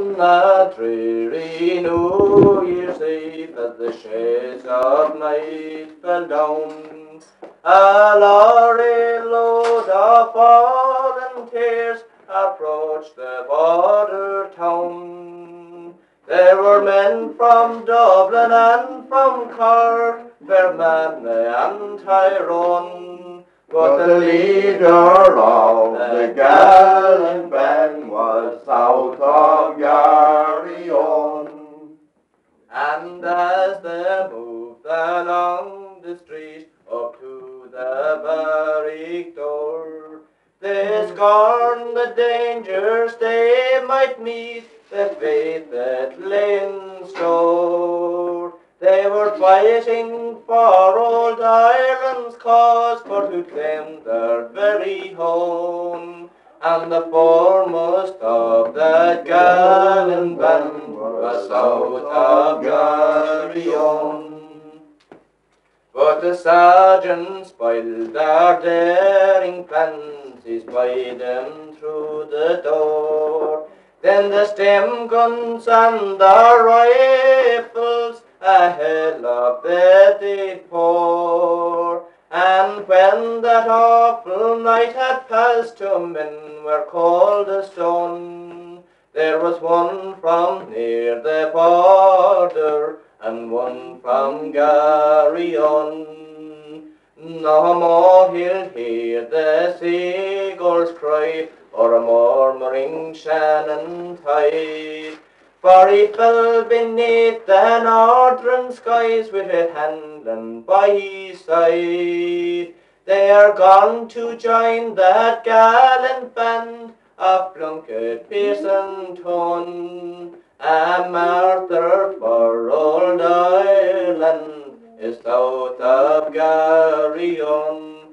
On a dreary New Year's Eve, as the shades of night fell down, a lorry load of volunteers approached the border town. There were men from Dublin and from Cork, Fermanagh and Tyrone, but the leader of the gallant band was south of Garryowen. And as they moved along the street up to the barrack door, they scorned the dangers they might meet, the faith that lay in store. They were fighting for old Ireland's cause, for to claim their very home. And the foremost of that gallant band was south of Garryowen. But the sergeant spoiled their daring plans, he spied them through the door. Then the stem guns and the rifles ahead of the did pour. And when that awful night had passed, 2 men were cold as stone. There was one from near the border, and one from Garryowen. No more he'll hear the seagulls cry, or a murmuring Shannon tide, for he fell beneath the northern skies with a Hanlon by his side. They are gone to join that gallant band of Plunkett, Pearson, Tone. A martyr for old Ireland is south of Garryowen.